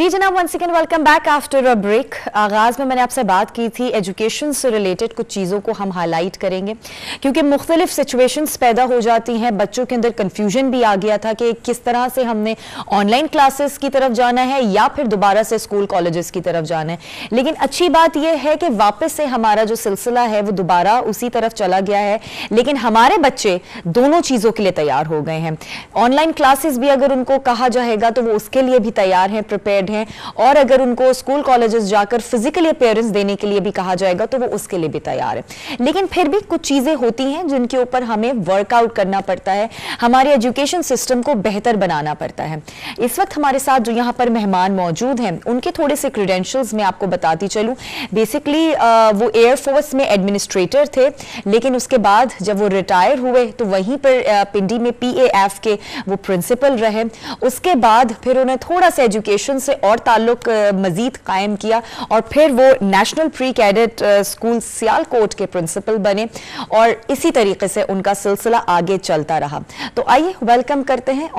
जी जनाब, one second welcome back after a break. आगाज़ में मैंने आपसे बात की थी एजुकेशन से रिलेटेड कुछ चीज़ों को हम हाईलाइट करेंगे क्योंकि मुख्तलिफ सिचुएशंस पैदा हो जाती हैं। बच्चों के अंदर कन्फ्यूजन भी आ गया था कि किस तरह से हमने ऑनलाइन क्लासेस की तरफ जाना है या फिर दोबारा से स्कूल कॉलेजेस की तरफ जाना है। लेकिन अच्छी बात यह है कि वापस से हमारा जो सिलसिला है वो दोबारा उसी तरफ चला गया है, लेकिन हमारे बच्चे दोनों चीज़ों के लिए तैयार हो गए हैं। ऑनलाइन क्लासेस भी अगर उनको कहा जाएगा तो वो उसके लिए भी तैयार हैं, प्रिपेयर्ड हैं, और अगर उनको स्कूल कॉलेजेस जाकर फिजिकली अपीयरेंस देने के लिए भी कहा जाएगा तो वो उसके लिए भी तैयार है। लेकिन फिर भी कुछ चीजें होती हैं जिनके ऊपर हमें वर्कआउट करना पड़ता है, हमारे एजुकेशन सिस्टम को बेहतर बनाना पड़ता है। इस वक्त हमारे साथ जो यहाँ पर मेहमान मौजूद हैं उनके थोड़े से क्रेडेंशियल्स मैं आपको बताती चलूं। बेसिकली वो एयरफोर्स में एडमिनिस्ट्रेटर थे, लेकिन उसके बाद जब वो रिटायर हुए तो वहीं पर पिंडी में PAF के वो प्रिंसिपल रहे। उसके बाद फिर उन्हें थोड़ा सा एजुकेशन से और ताल्लुक मजीद कायम किया और फिर वो national pre cadet school Sialkot के प्रिंसिपल बने और इसी तरीके से उनका सिलसिला आगे चलता रहा। तो आइए वेलकम करते हैं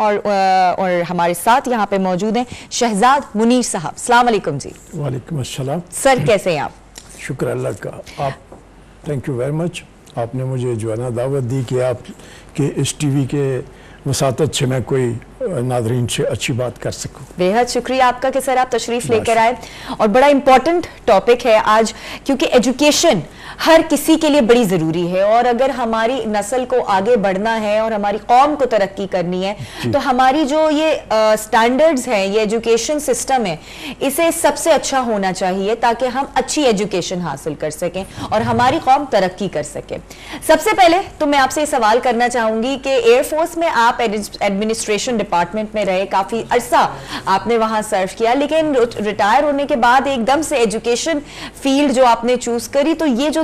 और हमारे साथ यहाँ पे मौजूद हैं शहजाद मुनीर साहब। अस्सलाम वालेकुम जी। वालेकुम अस्सलाम सर, कैसे हैं आप? शुक्र अल्लाह का। आप थैंक यू वेरी मच। आपने मुझे जो है ना दावत दी कि आप के इस टीवी के वसातत से मैं कोई नादरीन से अच्छी बात कर सकूं। बेहद शुक्रिया आपका कि सर आप तशरीफ लेकर आए और बड़ा इंपॉर्टेंट टॉपिक है आज, क्योंकि एजुकेशन हर किसी के लिए बड़ी ज़रूरी है और अगर हमारी नस्ल को आगे बढ़ना है और हमारी कौम को तरक्की करनी है तो हमारी जो ये स्टैंडर्ड्स हैं, ये एजुकेशन सिस्टम है, इसे सबसे अच्छा होना चाहिए ताकि हम अच्छी एजुकेशन हासिल कर सकें और हमारी कौम तरक्की कर सके। सबसे पहले तो मैं आपसे सवाल करना चाहूंगी कि एयरफोर्स में आप एडमिनिस्ट्रेशन डिपार्टमेंट में रहे, काफी अरसा आपने वहां सर्व किया, लेकिन रिटायर होने के बाद एकदम से एजुकेशन फील्ड जो आपने चूज करी, तो ये जो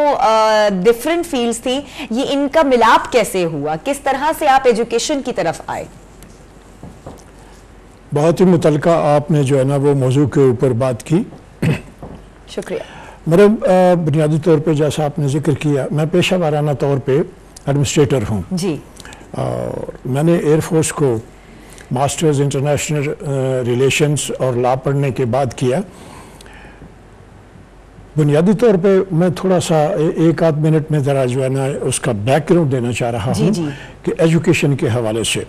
दोनों डिफरेंट फील्ड्स थी, ये इनका मिलाप कैसे हुआ? किस तरह से आप एजुकेशन की तरफ आए? बहुत ही मुतलका आपने जो है ना वो मौजू के ऊपर बात की। शुक्रिया। मेरे बुनियादी तौर पे जैसा आपने जिक्र किया, मैं पेशा वाराना तौर पे एडमिनिस्ट्रेटर हूँ जी। और मैंने एयरफोर्स को मास्टर्स इंटरनेशनल रिलेशंस और लॉ पढ़ने के बाद किया। बुनियादी तौर पे मैं थोड़ा सा एक आध मिनट में ज़रा जो है ना उसका बैकग्राउंड देना चाह रहा हूँ कि एजुकेशन के हवाले से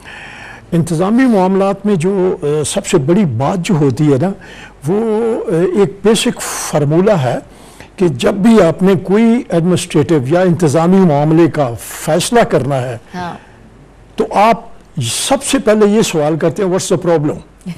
इंतज़ामी मामलात में जो सबसे बड़ी बात जो होती है ना, वो एक बेसिक फार्मूला है कि जब भी आपने कोई एडमिनिस्ट्रेटिव या इंतज़ामी मामले का फैसला करना है तो आप सबसे पहले ये सवाल करते हैं व्हाट्स द प्रॉब्लम।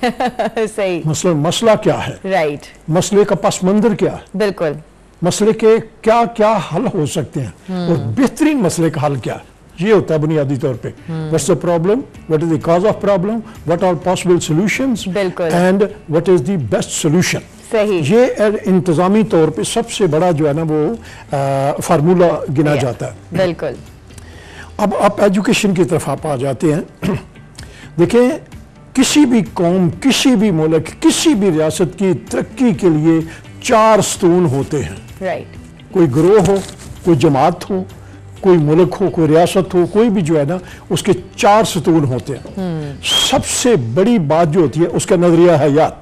सही। मसला क्या है, राइट। मसले का पस मंजर क्या है, बिल्कुल, मसले के क्या क्या हल हो सकते हैं और बेहतरीन मसले का हल क्या है, ये होता है बुनियादी तौर पे। What's the problem, what is the cause of problem, what are possible solutions and what is the best solution. सही। ये इंतजामी तौर पे सबसे बड़ा जो है ना वो फार्मूला गिना जाता है। बिल्कुल। अब आप एजुकेशन की तरफ आप आ जाते हैं। देखें, किसी भी कौम, किसी भी मुल्क, किसी भी रियासत की तरक्की के लिए 4 स्तून होते हैं। राइट। कोई ग्रोह हो, कोई जमात हो, कोई मुल्क हो, कोई रियासत हो, कोई भी जो है ना उसके 4 स्तून होते हैं। सबसे बड़ी बात जो होती है उसका नजरिया हयात।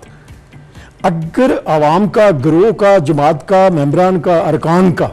अगर आवाम का, ग्रोह का, जमात का, मेंबरान का, अरकान का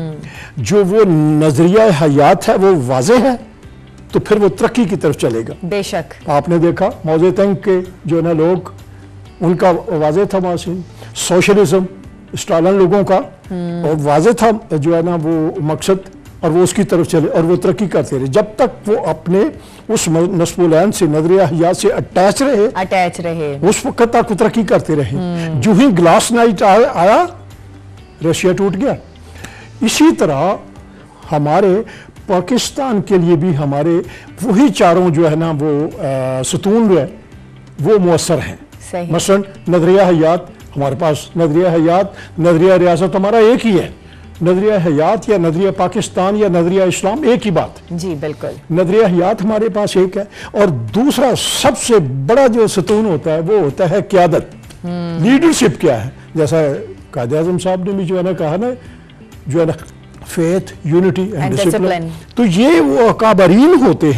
जो वो नजरिया हयात है वो वाज़ेह है तो फिर वो तरक्की की तरफ चलेगा। बेशक। आपने देखा मौजे तंग के जो ना लोग, उनका वाज़ेह था मासीन सोशलिज्म, स्टालिन लोगों का, और वाज़ेह था जो है ना वो मकसद, और वो उसकी तरफ चले और वो तरक्की करते रहे जब तक वो अपने उस नस्बुलैन से, नजरिया हयात से अटैच रहे उस वक्त तक तरक्की करते रहे। जो ही ग्लास नाइट आया रशिया टूट गया। इसी तरह हमारे पाकिस्तान के लिए भी हमारे वही 4 जो है ना वो सतून जो है वो मुअस्सर हैं। मसलन नजरिया हयात, हमारे पास नजरिया हयात, नजरिया रियासत हमारा एक ही है। नजरिया हयात या नजरिया पाकिस्तान या नजरिया इस्लाम एक ही बात जी। बिल्कुल। नजरिया हयात हमारे पास एक है और दूसरा सबसे बड़ा जो सतून होता है वो होता है क़यादत, लीडरशिप क्या है। जैसा कायदे आज़म साहब ने भी जो है ना कहा ना, जो है ना फेथ, यूनिटी एंड डिसिप्लिन। तो ये वो अकाबरीन होते हैं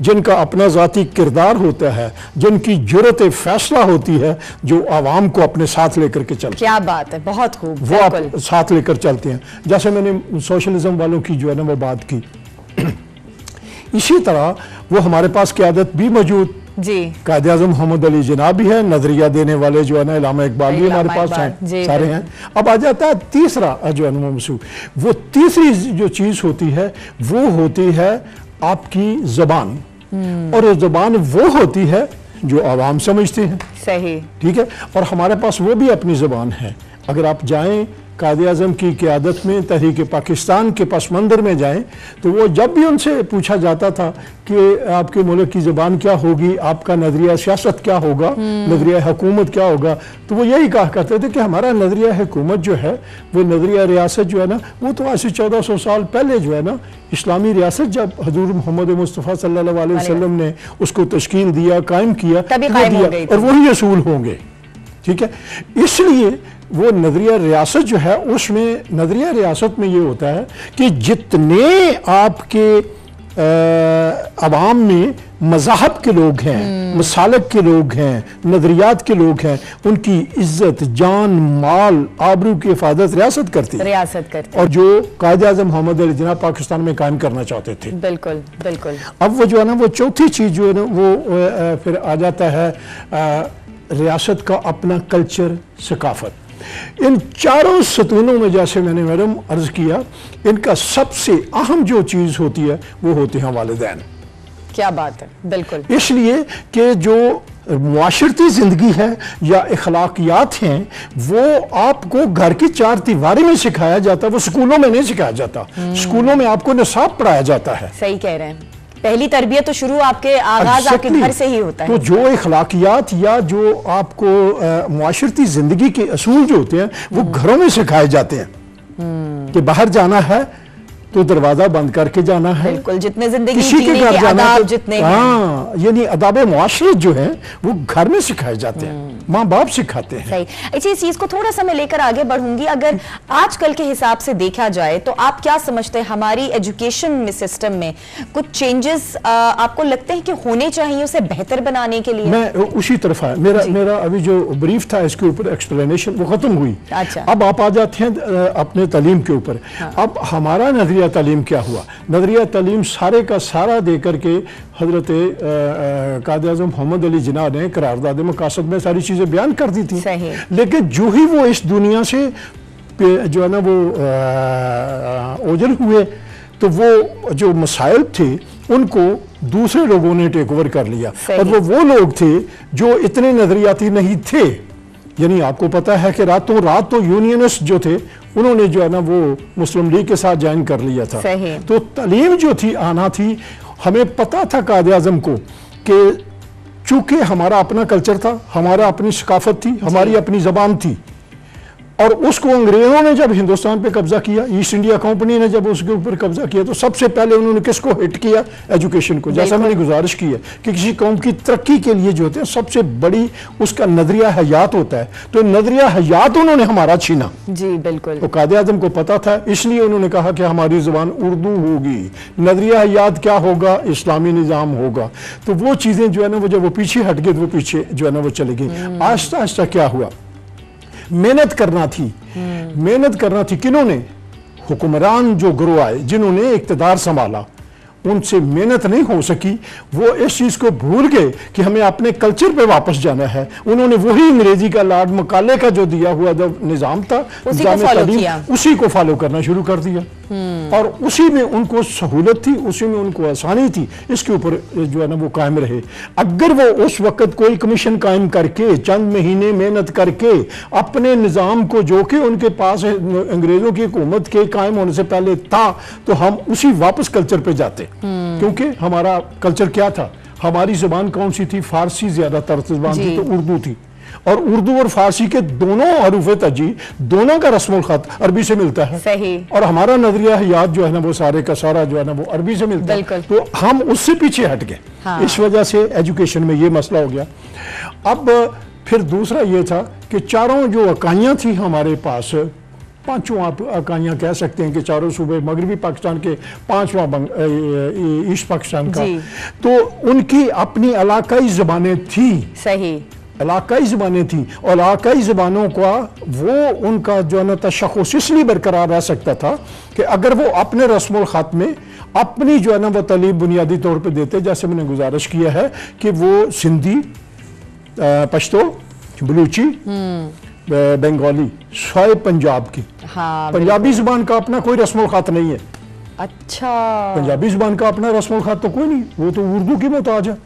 जिनका अपना ज़ाती किरदार होता है, जिनकी जुर्रत फैसला होती है, जो आवाम को अपने साथ लेकर के चलते हैं। क्या बात है, बहुत खूब, वो आप साथ लेकर चलते हैं। जैसे मैंने सोशलिज्म वालों की जो है ना वो बात की, इसी तरह वो हमारे पास क़यादत भी मौजूद जी, कायदे आज़म मोहम्मद अली जिन्ना भी है, नजरिया देने वाले जो है ना इलामा इकबाल भी हमारे पास हैं, सारे हैं। अब आ जाता है तीसरा जो है ना मौजूद, वो तीसरी जो चीज़ होती है वो होती है आपकी ज़बान, और वो ज़बान वो होती है जो आवाम समझते हैं। सही, ठीक है, और हमारे पास वो भी अपनी ज़बान है। अगर आप जाएं कायदे आज़म की क़यादत में तहरीक पाकिस्तान के पस मंज़र में जाएं, तो वो जब भी उनसे पूछा जाता था कि आपके मुल्क की ज़बान क्या होगी, आपका नज़रिया सियासत क्या होगा, नज़रिया हुकूमत क्या होगा, तो वो यही कहा करते थे कि हमारा नज़रिया हुकूमत जो है, वो नज़रिया रियासत जो है ना, वो तो आज से 1400 साल पहले जो है ना, इस्लामी रियासत जब हजूर मोहम्मद मुस्तफ़ा सल्लल्लाहु अलैहि वसल्लम ने उसको तश्कील दिया, कायम किया, और वही असूल होंगे। ठीक है, इसलिए वो नजरिया रियासत जो है, उसमें नजरिया रियासत में ये होता है कि जितने आपके अवाम में मज़हब के लोग हैं, मसालक के लोग हैं, नजरियात के लोग हैं, उनकी इज्जत, जान, माल, आबरू की हिफाजत रियासत करती है। और जो कायदे आज़म मोहम्मद अली जिन्ना पाकिस्तान में कायम करना चाहते थे। बिल्कुल बिल्कुल। अब वो जो है ना वो चौथी चीज़ जो है ना वो फिर आ जाता है रियासत का अपना कल्चर, सकाफत। इन चारों सतूनों में जैसे मैंने मैडम अर्ज किया, इनका सबसे अहम जो चीज़ होती है वो होते हैं वालिदैन। क्या बात है, बिल्कुल। इसलिए कि जो मुआशरती ज़िंदगी है या अखलाकियात हैं, वो आपको घर की चार दीवारी में सिखाया जाता है, वो स्कूलों में नहीं सिखाया जाता। स्कूलों में आपको निसाब पढ़ाया जाता है। सही कह रहे हैं, पहली तरबियत तो शुरू आपके आगाज आपके घर से ही होता है। तो जो अखलाकियात या जो आपको मुआशरती जिंदगी के असूल जो होते हैं वो घरों में सिखाए जाते हैं कि बाहर जाना है तो दरवाजा बंद करके जाना है। बिल्कुल, जितने जिंदगी किसी के घर जाना है, जितने यानी अदाब मुआशरत जो है वो घर में सिखाए जाते हैं, माँ बाप सिखाते हैं। सही। अच्छा, इस चीज को थोड़ा सा मैं लेकर आगे बढ़ूंगी। अगर आजकल के हिसाब से देखा जाए तो आप क्या समझते हैं, हमारी एजुकेशन में सिस्टम में कुछ चेंजेस आपको लगते हैं कि होने चाहिए उसे बेहतर बनाने के लिए? मैं उसी तरफ है, मेरा अभी जो ब्रीफ था इसके ऊपर एक्सप्लेनेशन वो खत्म हुई। अच्छा, अब आप आ जाते हैं अपने तालीम के ऊपर। अब हमारा नजरिया तालीम क्या हुआ? नजरिया तालीम सारे का सारा दे करके हजरत कायदे आज़म मोहम्मद अली जिन्ना ने करारदाद मकासद में सारी चीज़ें बयान कर दी थी। लेकिन जो ही वो इस दुनिया से जो है ना वो ओझल हुए, तो वो जो मसाइल थे उनको दूसरे लोगों ने टेक ओवर कर लिया, और वो लोग थे जो इतने नजरियाती नहीं थे। यानी आपको पता है कि रातों रात तो यूनियनिस्ट जो थे उन्होंने जो है ना वो मुस्लिम लीग के साथ ज्वाइन कर लिया था। तो तालीम जो थी आना थी, हमें पता था कायदे आज़म को कि चूंकि हमारा अपना कल्चर था, हमारा अपनी सकाफत थी, हमारी अपनी ज़बान थी, और उसको अंग्रेजों ने जब हिंदुस्तान पे कब्जा किया, ईस्ट इंडिया कंपनी ने जब उसके ऊपर कब्जा किया, तो सबसे पहले उन्होंने किसको हिट किया? एजुकेशन को। जैसा मैंने गुजारिश की है कि किसी कौम की तरक्की के लिए जो होते हैं सबसे बड़ी उसका नजरिया हयात होता है, तो नजरिया हयात उन्होंने हमारा छीना। जी बिल्कुल। तो कायदे आज़म को पता था, इसलिए उन्होंने कहा कि हमारी जुबान उर्दू होगी, नजरिया हयात क्या होगा? इस्लामी निज़ाम होगा। तो वो चीज़ें जो है ना वो जब वो पीछे हट गए तो वो पीछे जो है ना वो चली गई। आहिस्ता आहिस्ता क्या हुआ? मेहनत करना थी, मेहनत करना थी। किन्होंने? हुक्मरान जो गिरोह आए, जिन्होंने इक़्तिदार संभाला, उनसे मेहनत नहीं हो सकी। वो इस चीज़ को भूल गए कि हमें अपने कल्चर पे वापस जाना है। उन्होंने वही अंग्रेजी का लॉर्ड मकाले का जो दिया हुआ जो निज़ाम था, उसी को फॉलो करना शुरू कर दिया, और उसी में उनको सहूलत थी, उसी में उनको आसानी थी, इसके ऊपर जो है ना वो कायम रहे। अगर वो उस वक्त कोई कमीशन कायम करके चंद महीने मेहनत करके अपने निज़ाम को, जो कि उनके पास अंग्रेज़ों की हुकूमत के कायम होने से पहले था, तो हम उसी वापस कल्चर पे जाते। क्योंकि हमारा कल्चर क्या था? हमारी ज़बान कौन सी थी? फारसी ज़्यादातर ज़बान थी, तो उर्दू थी, और उर्दू और फारसी के दोनों हरूफ़े तजी, दोनों का रस्मुल खत अरबी से मिलता है। सही। और हमारा नजरिया हयात जो है ना वो सारे का सारा जो है ना वो अरबी से मिलता है, तो हम उससे पीछे हट गए। इस वजह से एजुकेशन में ये मसला हो गया। अब फिर दूसरा ये था कि चारों जो इकाइयाँ थी हमारे पास, पांचों आप इकाइयां कह सकते हैं कि चारों सूबे मगरबी पाकिस्तान के, पांचवा ईस्ट पाकिस्तान का, तो उनकी अपनी इलाकाई ज़बानें थी। सही, इलाकाई ज़बानें थी, और इलाकाई ज़बानों का वो उनका जो है ना तशख़्ख़ुस इसलिए बरकरार रह सकता था कि अगर वो अपने रस्मुल ख़त में अपनी जो है ना वो तालीम बुनियादी तौर पे देते, जैसे मैंने गुजारिश किया है कि वो सिंधी, पश्तो, बलूची, बंगाली, स्वाय पंजाब की। हाँ, पंजाबी ज़बान का अपना कोई रस्मुल ख़त नहीं है। अच्छा, पंजाबी ज़बान का अपना रस्मुल ख़त तो कोई नहीं, वो तो उर्दू की मोहताज है।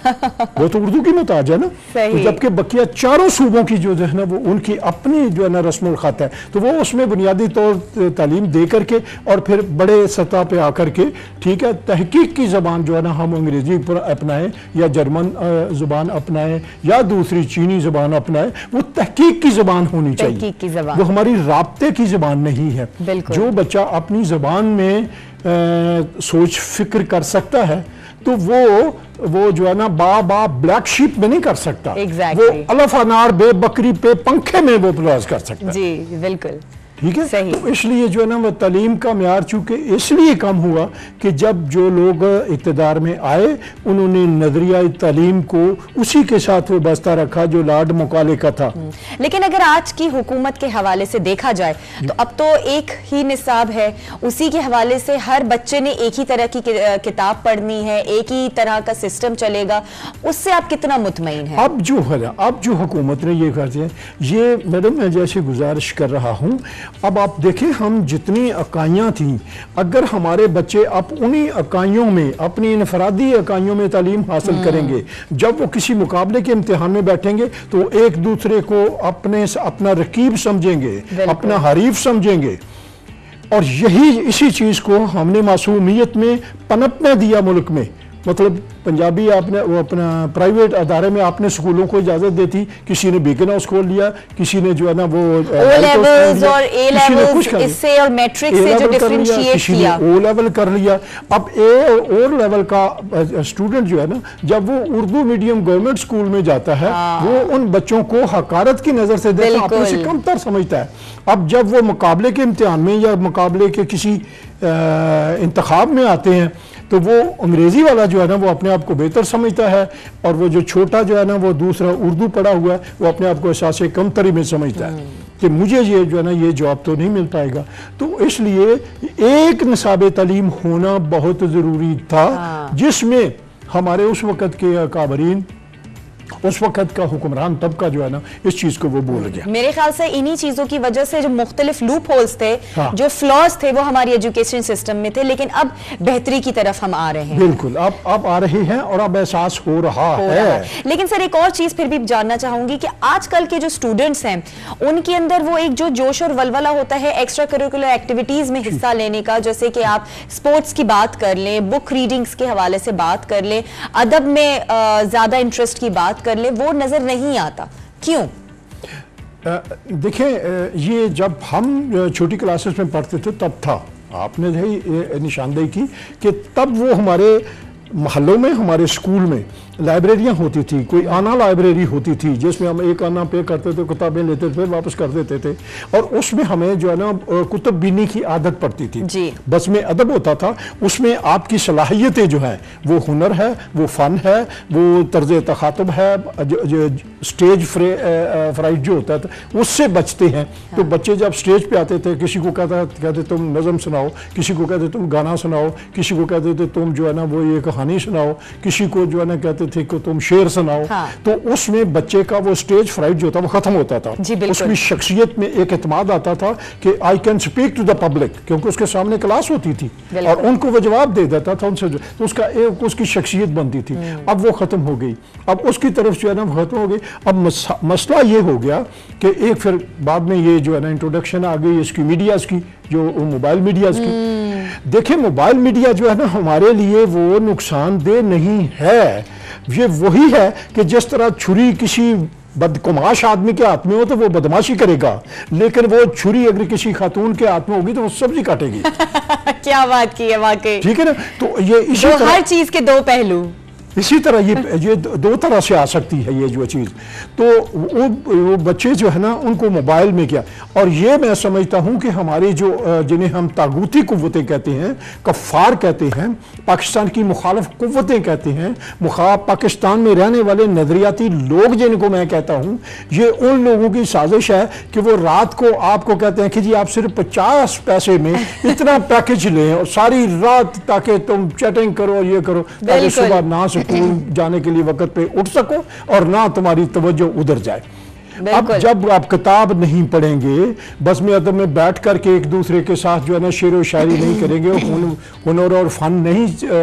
वो तो उर्दू की मोहताज है ना। तो जबकि बकिया चारों सूबों की जो है ना वो उनकी अपनी जो है ना रस्मुल ख़त है, तो वो उसमें बुनियादी तौर तालीम दे करके और फिर बड़े सतह पे आकर के, ठीक है, तहकीक की ज़बान जो है ना हम अंग्रेजी पर अपनाएं या जर्मन ज़बान अपनाएं या दूसरी चीनी ज़बान अपनाएं, वो तहकीक की ज़बान होनी चाहिए, वो हमारी राब्ते की ज़बान नहीं है। जो बच्चा अपनी ज़बान में सोच फिक्र कर सकता है तो वो जो है ना बा ब्लैक शीप में नहीं कर सकता। वो अलफ अनार बे बकरी पे पंखे में वो प्रयास कर सकता है। जी बिल्कुल ठीक है। तो इसलिए जो है ना वो तालीम का म्यार चूंकि इसलिए कम हुआ कि जब जो लोग इक़्तिदार में आए उन्होंने नजरिया तालीम को उसी के साथ वो बस्ता रखा जो लॉर्ड मकाले का था। लेकिन अगर आज की हुकूमत के हवाले से देखा जाए तो अब तो एक ही निसाब है, उसी के हवाले से हर बच्चे ने एक ही तरह की किताब पढ़नी है, एक ही तरह का सिस्टम चलेगा, उससे आप कितना मुतमईन हैं? अब जो है ना, अब जो हुकूमत ने ये करते हैं, ये मैडम मैं जैसे गुजारिश कर रहा हूँ, अब आप देखें हम जितनी इकाइयाँ थीं, अगर हमारे बच्चे अब उन्हीं इकाइयों में अपनी इनफरादी इकाइयों में तालीम हासिल करेंगे, जब वो किसी मुकाबले के इम्तिहान में बैठेंगे तो एक दूसरे को अपना रकीब समझेंगे, अपना हरीफ समझेंगे, और यही इसी चीज़ को हमने मासूमियत में पनपने दिया मुल्क में। मतलब पंजाबी आपने वो अपना प्राइवेट अदारे में आपने स्कूलों को इजाजत देती, किसी ने बेगन हाउस खोल लिया, किसी ने जो है ना वो ओ लेवल्स और ए लेवल्स इससे और मैट्रिक से जो डिफरेंशिएट किया, ओ लेवल कर लिया। अब ए और लेवल का स्टूडेंट जो है ना, जब वो उर्दू मीडियम गवर्नमेंट स्कूल में जाता है, वो उन बच्चों को हकारत की नजर से देखता, अपने से कमतर समझता है। अब जब वो मुकाबले के इम्तिहान में या मुकाबले के किसी इंतखाब में आते हैं तो वो अंग्रेजी वाला जो है ना वो अपने आप को बेहतर समझता है, और वो जो छोटा जो है ना वो दूसरा उर्दू पढ़ा हुआ है वो अपने आप को एहसास कमतरी में समझता है कि मुझे ये जो है ना ये जॉब तो नहीं मिल पाएगा। तो इसलिए एक निसाब तालीम होना बहुत ज़रूरी था, जिसमें हमारे उस वक़्त के अकाबरीन, उस वक्त का हुक्मरान तबका जो है ना इस चीज को वो भूल गया। मेरे ख्याल से इन्हीं चीजों की वजह से जो मुख्तलिफ लूप होल्स थे, जो फ्लॉज थे वो हमारी एजुकेशन सिस्टम में थे, लेकिन अब बेहतरी की तरफ हम आ रहे हैं। बिल्कुल, अब आ रहे हैं और अब एहसास हो रहा है। लेकिन सर एक और चीज फिर भी जानना चाहूंगी कि आजकल के जो स्टूडेंट्स हैं उनके अंदर वो एक जो जोश और वलवला होता है एक्स्ट्रा करिकुलर एक्टिविटीज में हिस्सा लेने का, जैसे कि आप स्पोर्ट्स की बात कर लें, बुक रीडिंग्स के हवाले से बात कर लें, अदब में ज्यादा इंटरेस्ट की बात कर ले, वो नजर नहीं आता, क्यों? देखें, ये जब हम छोटी क्लासेस में पढ़ते थे तब था, आपने यही निशानदेही की कि तब वो हमारे महलों में, हमारे स्कूल में लाइब्रेरियां होती थी, कोई आना लाइब्रेरी होती थी जिसमें हम एक आना पे करते थे, किताबें लेते थे, फिर वापस कर देते थे, और उसमें हमें जो है ना कुतुब बीनी की आदत पड़ती थी जी। बस में अदब होता था, उसमें आपकी सलाहियतें जो हैं वो हुनर है, वो फ़न है, वो तर्ज तखातुब है, जो स्टेज फ्राइट जो होता था उससे बचते हैं। तो बच्चे जब स्टेज पे आते थे, किसी को कहते तुम नज़म सुनाओ, किसी को कहते तुम गाना सुनाओ, किसी को कहते थे तुम जो है ना वो ये कहानी सुनाओ, किसी को जो है ना कहते थे कि तुम शेर सुनाओ। तो उसमें बच्चे का वो स्टेज फ्राइट जो था वो खत्म होता था, उसमें शख्सियत में एक एतमाद आता था कि I can speak to the public, क्योंकि उसके सामने क्लास होती थी और उनको वो जवाब दे देता था उनसे, तो उसका एक उसकी शख्सियत बनती थी। अब वो खत्म हो गई, अब उसकी तरफ जो है ना खत्म हो गई। अब मसला ये हो गया कि एक फिर बाद में ये जो है ना इंट्रोडक्शन आ गई इसकी मीडियाज की, जो मोबाइल मीडियाज की। देखिए, मोबाइल मीडिया जो है ना हमारे लिए वो नुकसानदेह नहीं है, ये वही है कि जिस तरह छुरी किसी बदकुमाश आदमी के हाथ में हो तो वो बदमाशी करेगा, लेकिन वो छुरी अगर किसी खातून के हाथ में होगी तो वो सब्जी काटेगी। क्या बात की है वाकई, ठीक है ना। तो ये इसी हर चीज के दो पहलू, इसी तरह ये दो तरह से आ सकती है ये जो चीज़। तो वो बच्चे जो है ना उनको मोबाइल में क्या, और ये मैं समझता हूँ कि हमारी जो जिन्हें हम तागूती कुव्वतें कहते हैं, कफ़ार कहते हैं, पाकिस्तान की मुखालिफ कुव्वतें कहते हैं, पाकिस्तान में रहने वाले नजरियाती लोग जिनको मैं कहता हूँ, ये उन लोगों की साजिश है कि वो रात को आपको कहते हैं कि जी आप सिर्फ 50 पैसे में इतना पैकेज लें और सारी रात ताकि तुम चैटिंग करो, ये करो, ताकि सुबह ना स्कूल जाने के लिए वक्त पे उठ सको और ना तुम्हारी तवज्जो उधर जाए। अब जब आप किताब नहीं पढ़ेंगे, बस में अदब में बैठ करके एक दूसरे के साथ जो है ना शेर व शायरी नहीं करेंगे, हुनर और फन नहीं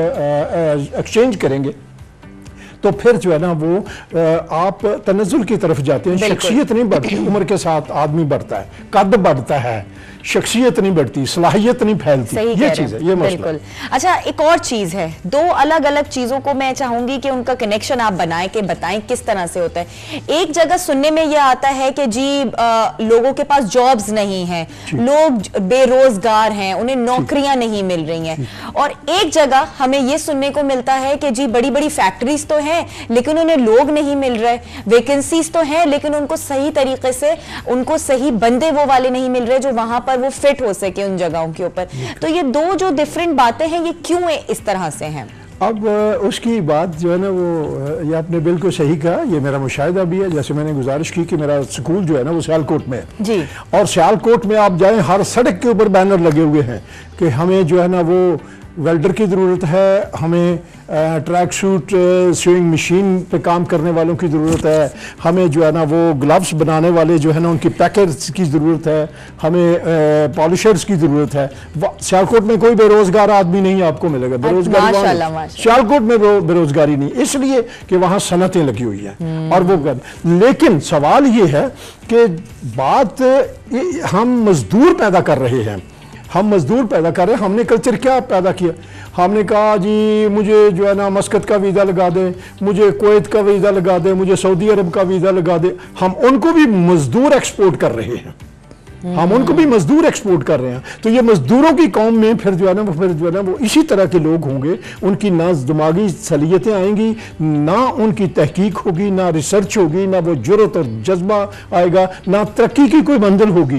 एक्सचेंज करेंगे, तो फिर जो है ना वो आप तनज़्ज़ुल की तरफ जाते हैं। शख्सियत नहीं बढ़ती, उम्र के साथ आदमी बढ़ता है, कद बढ़ता है, शख्सियत नहीं बढ़ती, सलाहियत नहीं फैलती। ये चीज़ है, ये मसला। अच्छा, एक और चीज़ है, दो अलग अलग चीज़ों को मैं चाहूंगी कि उनका कनेक्शन आप बनाएं कि बताएं किस तरह से होता है। एक जगह सुनने में यह आता है कि जी लोगों के पास जॉब्स नहीं है, लोग बेरोजगार हैं, उन्हें नौकरियां नहीं मिल रही हैं, और एक जगह हमें यह सुनने को मिलता है कि जी बड़ी बड़ी फैक्ट्रीज तो हैं लेकिन उन्हें लोग नहीं मिल रहे, वैकेंसीज तो हैं लेकिन उनको सही तरीके से, उनको सही बंदे वो वाले नहीं मिल रहे जो वहां पर वो फिट हो सके उन जगहों के ऊपर। तो ये दो जो डिफरेंट बातें हैं, ये क्यों इस तरह से हैं? अब उसकी बात जो है ना वो, ये आपने बिल्कुल सही कहा, ये मेरा मुशाहिदा भी है। जैसे मैंने गुजारिश की कि मेरा स्कूल जो है ना वो सियालकोट में है जी, और सियालकोट में आप जाएं, हर सड़क के ऊपर बैनर लगे हुए हैं कि हमें जो है ना वो वेल्डर की ज़रूरत है, हमें ट्रैक सूट स्विंग मशीन पे काम करने वालों की ज़रूरत है, हमें जो है ना वो ग्लव्स बनाने वाले जो है ना उनकी पैकर्स की ज़रूरत है, हमें पॉलिशर्स की ज़रूरत है। सियालकोट में कोई बेरोज़गार आदमी नहीं आपको मिलेगा, बेरोज़गारी सियालकोट में बेरोज़गारी नहीं, इसलिए कि वहाँ सनतें लगी हुई हैं और वो लेकिन सवाल ये है कि बात हम मजदूर पैदा कर रहे हैं, हम मजदूर पैदा कर रहे हैं। हमने कल्चर क्या पैदा किया, हमने कहा जी मुझे जो है ना मस्कत का वीज़ा लगा दे, मुझे कुवैत का वीज़ा लगा दे, मुझे सऊदी अरब का वीज़ा लगा दे। हम उनको भी मजदूर एक्सपोर्ट कर रहे हैं, हम उनको भी मजदूर एक्सपोर्ट कर रहे हैं। तो ये मजदूरों की कौम में फिर जो है ना वो इसी तरह के लोग होंगे, उनकी ना दिमागी सलीयतें आएंगी, ना उनकी तहकीक होगी, ना रिसर्च होगी, ना वो जुर्रत और जज्बा आएगा, ना तरक्की की कोई मंजिल होगी।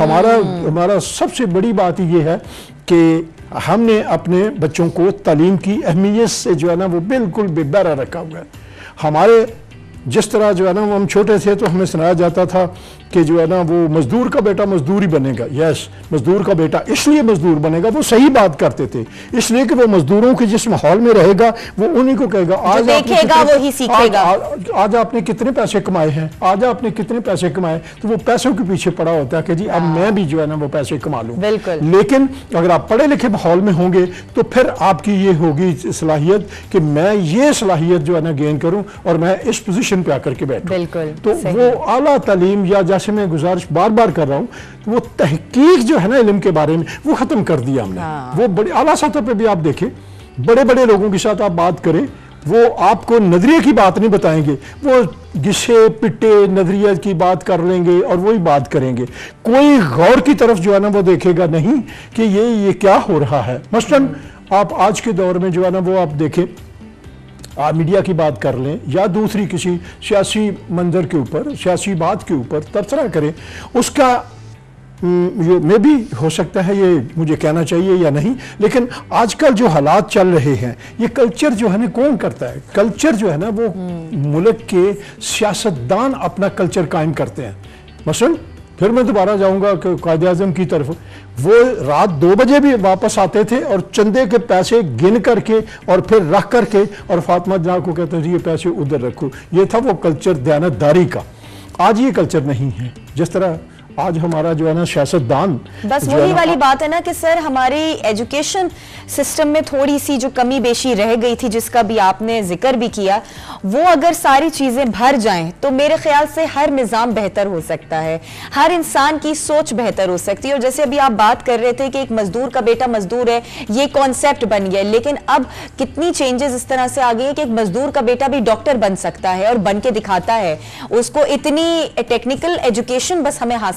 हमारा सबसे बड़ी बात ये है कि हमने अपने बच्चों को तालीम की अहमियत से जो है ना वो बिल्कुल बेबहरा रखा हुआ है। हमारे जिस तरह जो है ना हम छोटे थे तो हमें सुनाया जाता था कि जो है ना वो मजदूर का बेटा मजदूर ही बनेगा। यस, मजदूर का बेटा इसलिए मजदूर बनेगा, वो सही बात करते थे, इसलिए कि वो मजदूरों के जिस माहौल में रहेगा वो उन्हीं को कहेगा आज देखेगा वही सीखेगा। आज आपने कितने पैसे कमाए हैं, आज आपने कितने पैसे कमाए, तो वो पैसों के पीछे पड़ा होता है कि जी अब मैं भी जो है ना वो पैसे कमा लूं। लेकिन अगर आप पढ़े लिखे माहौल में होंगे तो फिर आपकी ये होगी सलाहियत कि मैं ये सलाहियत जो है ना गेन करूं और मैं इस पोजीशन पे आकर के बैठूं। तो वो आला तालीम, या जैसे मैं गुजारिश बार बार कर रहा हूँ, वो तहकीक जो है ना इल्म के बारे में वो खत्म कर दिया हमने। वो बड़ी आला सतह पे भी आप देखें, बड़े बड़े लोगों के साथ आप बात करें, वो आपको नजरिए की बात नहीं बताएंगे, वो घिसे पिटे नजरिए की बात कर लेंगे और वही बात करेंगे। कोई गौर की तरफ जो है ना वो देखेगा नहीं कि ये क्या हो रहा है। मसलन आप आज के दौर में जो है ना वो आप देखें, आप मीडिया की बात कर लें या दूसरी किसी सियासी मंजर के ऊपर, सियासी बात के ऊपर तबसरा करें, उसका में भी हो सकता है ये मुझे कहना चाहिए या नहीं, लेकिन आजकल जो हालात चल रहे हैं, ये कल्चर जो है ना कौन करता है? कल्चर जो है ना वो मुल्क के सियासतदान अपना कल्चर कायम करते हैं। मसलन फिर मैं दोबारा जाऊंगा कि कायद आज़म की तरफ, वो रात 2 बजे भी वापस आते थे और चंदे के पैसे गिन करके और फिर रख करके और फातिमा जना को कहते थे ये पैसे उधर रखो। ये था वो कल्चर दयानतदारी का। आज ये कल्चर नहीं है। जिस तरह आज हमारा जो है ना सियासतदान, बस वही वाली बात है ना कि सर हमारी एजुकेशन सिस्टम में थोड़ी सी जो कमी बेशी रह गई थी, जिसका भी आपने जिक्र भी किया, वो अगर सारी चीजें भर जाएं तो मेरे ख्याल से हर निज़ाम बेहतर हो सकता है, हर इंसान की सोच बेहतर हो सकती है। और जैसे अभी आप बात कर रहे थे कि एक मजदूर का बेटा मजदूर है, ये कॉन्सेप्ट बन गया, लेकिन अब कितनी चेंजेस इस तरह से आ गई है कि एक मजदूर का बेटा भी डॉक्टर बन सकता है और बन के दिखाता है। उसको इतनी टेक्निकल एजुकेशन बस हमें हासिल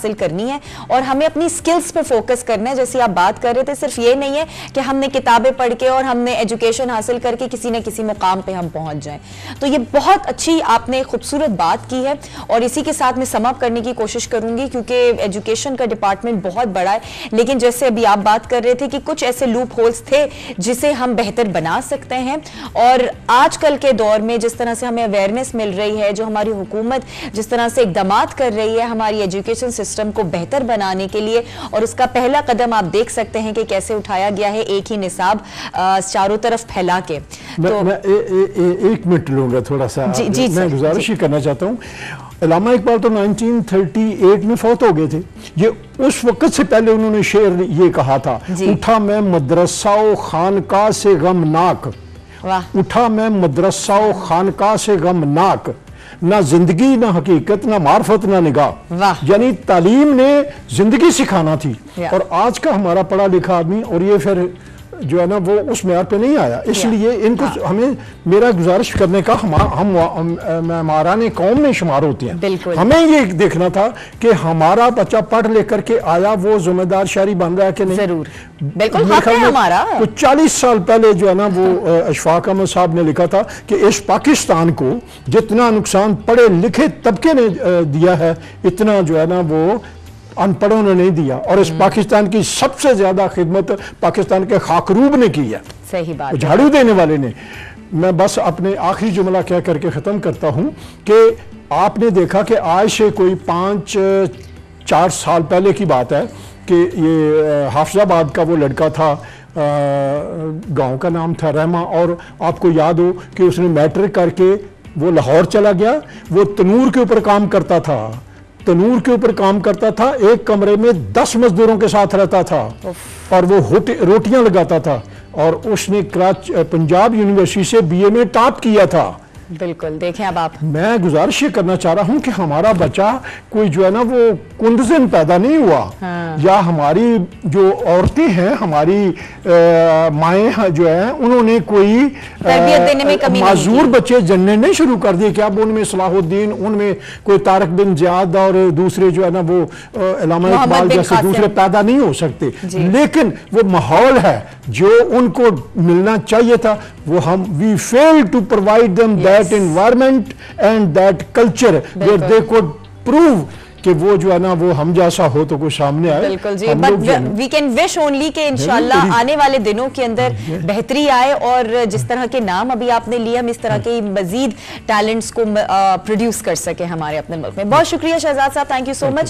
हासिल करनी है और हमें अपनी स्किल्स पे फोकस करना है। जैसे आप बात कर रहे थे, सिर्फ ये नहीं है कि हमने किताबें पढ़ के और हमने एजुकेशन हासिल करके किसी न किसी मुकाम पे हम पहुंच जाएं। तो ये बहुत अच्छी आपने खूबसूरत बात की है और इसी के साथ मैं सम अप करने की कोशिश करूंगी, क्योंकि एजुकेशन का डिपार्टमेंट बहुत बड़ा है, लेकिन जैसे अभी आप बात कर रहे थे कि कुछ ऐसे लूप होल्स थे जिसे हम बेहतर बना सकते हैं। और आजकल के दौर में जिस तरह से हमें अवेयरनेस मिल रही है, जो हमारी हुकूमत जिस तरह से इकदामात कर रही है हमारी एजुकेशन सिस्टम को बेहतर बनाने के लिए, और उसका पहला कदम आप देख सकते हैं कि कैसे उठाया गया है, एक ही निसाब चारों तरफ फैला के। मैं एक मिनट लूंगा थोड़ा सा। जी, मैं गुजारिश ही करना चाहता हूँ। अल्लामा इकबाल तो 1938 में फौत हो गए थे। ये उस वक्त से पहले उन्होंने शेर ये कहा था, उठा मैं मदरसा खानका से गमनाक, उठा मैं मदरसा खानका से गमनाक, ना जिंदगी ना हकीकत ना मार्फत ना निगाह। यानी तालीम ने जिंदगी सिखाना थी, और आज का हमारा पढ़ा लिखा आदमी और ये फिर जो है ना वो उस म्यार पे नहीं आया। इसलिए इनको हमें, मेरा गुजारिश करने का, हम मेहमाराने कौम में शुमार होते हैं। हमें ये देखना था कि हमारा बच्चा पढ़ लेकर के आया, वो जिम्मेदार शहरी बन रहा है कि नहीं। जरूर, बिल्कुल हक है हमारा। तो 40 साल पहले जो है ना वो अशफाक अहमद साहब ने लिखा था कि इस पाकिस्तान को जितना नुकसान पढ़े लिखे तबके ने दिया है, इतना जो है ना वो अनपढ़ों ने नहीं दिया। और इस पाकिस्तान की सबसे ज्यादा खिदमत पाकिस्तान के खाकरूब ने की है, सही बात, झाड़ू देने वाले ने। मैं बस अपने आखिरी जुमला कह करके खत्म करता हूं कि आपने देखा कि आज से कोई 5-4 साल पहले की बात है कि ये हाफिजाबाद का वो लड़का था, गांव का नाम था रहमा, और आपको याद हो कि उसने मैट्रिक करके वो लाहौर चला गया। वो तनूर के ऊपर काम करता था, तनूर के ऊपर काम करता था, एक कमरे में 10 मजदूरों के साथ रहता था और वो रोटियां लगाता था, और उसने पंजाब यूनिवर्सिटी से बीए में टॉप किया था। बिल्कुल, देखें अब आप, मैं गुजारिश ये करना चाह रहा हूं कि हमारा बच्चा कोई जो है ना वो कुंदजिन पैदा नहीं हुआ। या हमारी जो औरतें हैं, हमारी माएँ जो है, उन्होंने कोई तरबियत देने में कमी माजूर बच्चे जन्ने नहीं शुरू कर दिए कि अब उनमें सलाहुद्दीन, उनमें कोई तारक बिन ज़ियाद और दूसरे जो है ना वो अल्लामा इकबाल जैसे दूसरे पैदा नहीं हो सकते। लेकिन वो माहौल है जो उनको मिलना चाहिए था, वो हम we fail to provide them that environment and that culture where they could prove कि वो जो है ना वो हम जैसा हो तो कोई सामने आए। बिल्कुल जी, but we can wish only कि इंशाल्लाह आने वाले दिनों के अंदर बेहतरी आए, और जिस तरह के नाम अभी आपने लिए, हम इस तरह के मजीद टैलेंट्स को प्रोड्यूस कर सके हमारे अपने मुल्क में। बहुत शुक्रिया शहजाद साहब, थैंक यू सो मच।